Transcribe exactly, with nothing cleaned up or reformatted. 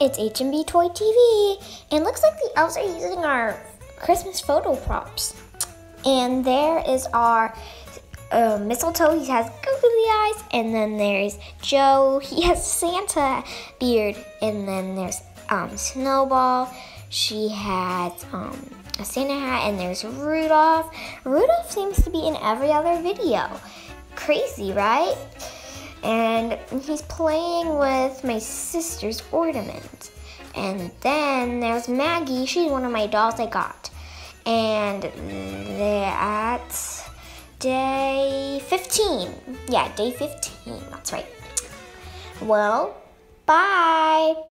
It's H M B Toy T V, and looks like the elves are using our Christmas photo props. And there is our uh, mistletoe. He has googly eyes, and then there's Joe. He has Santa beard, and then there's um, Snowball. She has um, a Santa hat, and there's Rudolph. Rudolph seems to be in every other video. Crazy, right? And he's playing with my sister's ornament. And then there's Maggie. She's one of my dolls I got. And they're at day fifteen. Yeah, day fifteen. That's right. Well, bye.